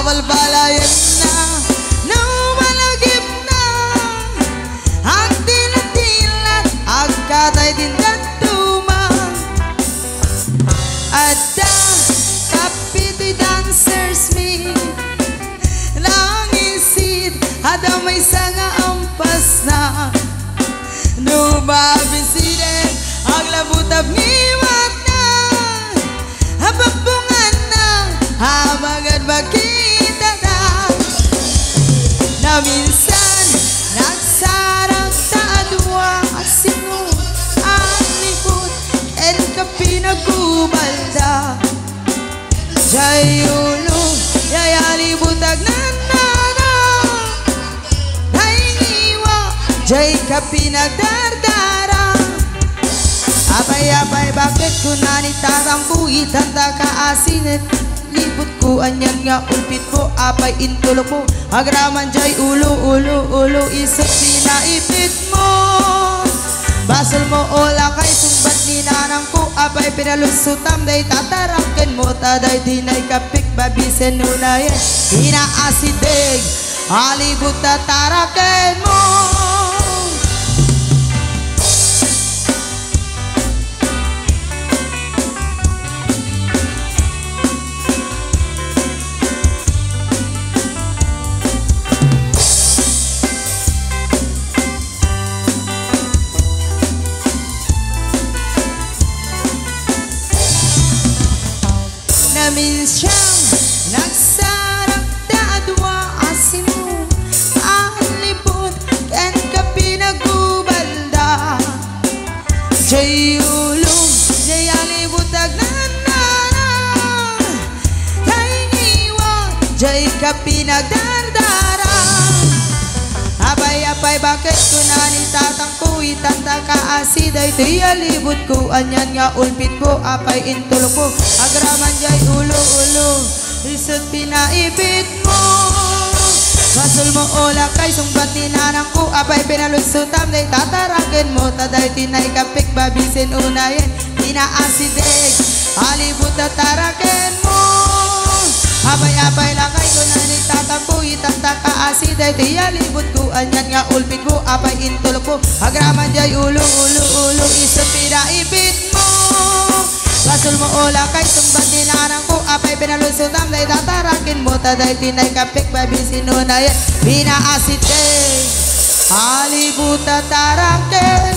balbalayan na naumalagip na ang dilatilat agkatay din dantumang ada kapiti dancers me nangisid ada may sanga ampas na numabisiden ang labutab ngiwat na hababungan na habagad bakita na minsan nagsarang taadwa sino ang likod en kapinagubalda jay ulo jay alibutag nanana naingiwa jay kapinagdardara apay-apay bakit ko nanitarang kuitan ta kaasinit libot ko anyan nga ulpit mo apay intulok mo agraman jay ulo isot pinaipit mo basol mo ola kay sumbat ni nanang ko apay pinalusutam day tatarangken mo taday dinay kapik babisen nunayen inaasidig alibot tataraken mo minsyang nagsarap daadwa asimo alibot ken kapinagubalda jay ulong jay alibot agnanana jay ngiwa jay kapinagdardara apay-apay bakit ko nanitatang kuitan ta kaasiday tuy alibot ko anyan nga ulpit ko apay intulok ko agraman jay ulo isot pinaibit mo basol mo ola kay sumbat ni nanang ko apay pinalusutam day tataraken mo taday tinay kapik babisen unayen inaasidig alibot tataraken mo apay-apay lakay ko nanitatang kuitan ta kaasiday tuy alibot ko anyan nga ulpit ko apay intulok ko agraman jay ulo isot pinaibit mo basol mo ola kay sumbat ni nanang ko apay pinalusutam day tatarakin mo taday tinay kapik babisin unayen pinaasidig alibut tataraken